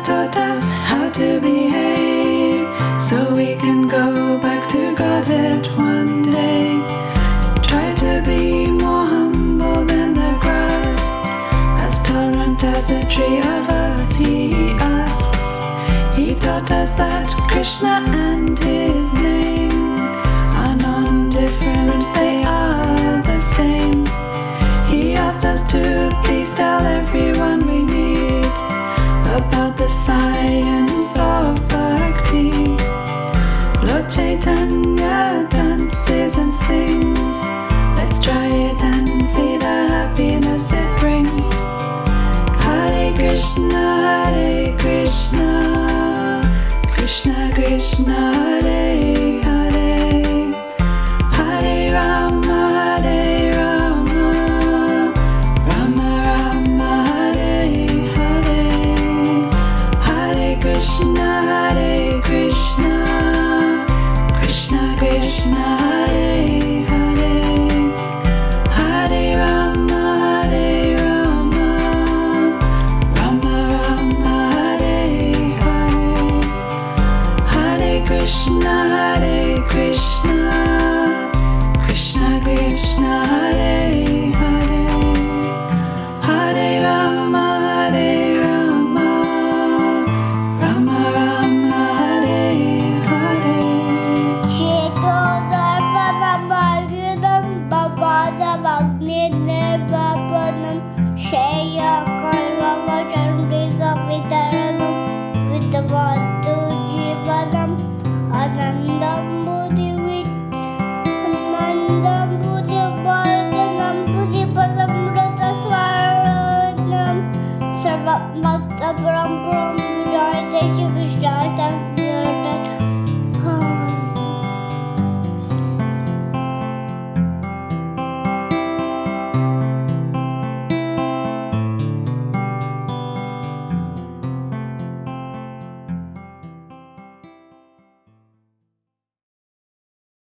taught us how to behave, so we can go back to Godhead one day. Try to be more humble than the grass, as tolerant as a tree of us, he us. He taught us that Krishna and his name are non-different, they are the same. He asked us to please tell everyone we meet about the science of bhakti. Lord Caitanya dances and sings. Let's try it and see the happiness it brings. Hare Krishna, Krishna Krishna, Hare Hare, Hare Rama, Rama Rama, Hare Hare, Hare Krishna, Krishna Krishna, Hare Hare, Hare Rama, Rama Rama, Hare Hare, Hare Krishna, Krishna Krishna, Hare Hare, Hare Rama, Rama Rama, Hare Hare. Nirvapanam Shaya Kalvavachandrika Vitaranam Vidavatu Jivanam Anandam Buddhi Anandam Buddhi Bhartanam Buddhi Palam Rata Swaranam Sarvamata